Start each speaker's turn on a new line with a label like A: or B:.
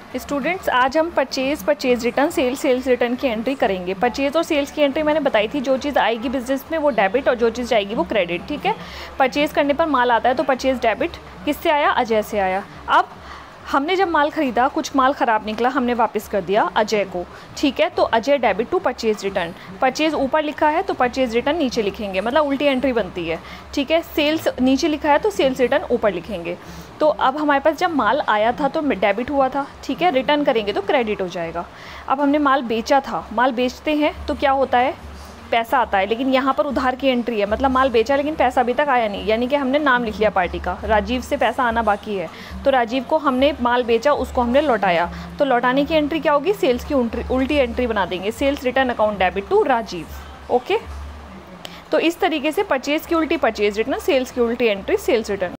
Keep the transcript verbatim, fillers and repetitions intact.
A: Students, आज हम purchase purchase return sale sales return की एंट्री करेंगे। परचेज़ और सेल्स की एंट्री मैंने बताई थी, जो चीज़ आएगी बिजनेस में वो डेबिट और जो चीज़ जाएगी वो क्रेडिट। ठीक है, परचेज़ करने पर माल आता है तो परचेज़ डेबिट किससे आया? अजय से आया। अब हमने जब माल ख़रीदा, कुछ माल ख़राब निकला, हमने वापस कर दिया अजय को। ठीक है, तो Ajay debit to purchase return. Purchase ऊपर लिखा है तो परचेज़ रिटर्न नीचे लिखेंगे, मतलब उल्टी एंट्री बनती है। ठीक है, सेल्स नीचे लिखा है तो सेल्स रिटर्न ऊपर लिखेंगे। तो अब हमारे पास जब माल आया था तो डेबिट हुआ था। ठीक है, रिटर्न करेंगे तो क्रेडिट हो जाएगा। अब हमने माल बेचा था, माल बेचते हैं तो क्या होता है? पैसा आता है, लेकिन यहाँ पर उधार की एंट्री है, मतलब माल बेचा लेकिन पैसा अभी तक आया नहीं, यानी कि हमने नाम लिख लिया पार्टी का, राजीव से पैसा आना बाकी है। तो राजीव को हमने माल बेचा, उसको हमने लौटाया, तो लौटाने की एंट्री क्या होगी? सेल्स की उल्टी एंट्री बना देंगे, sales return account debit to Rajeev. Okay, तो इस तरीके से परचेज़ की उल्टी परचेज़ रिटर्न, सेल्स की उल्टी एंट्री सेल्स रिटर्न।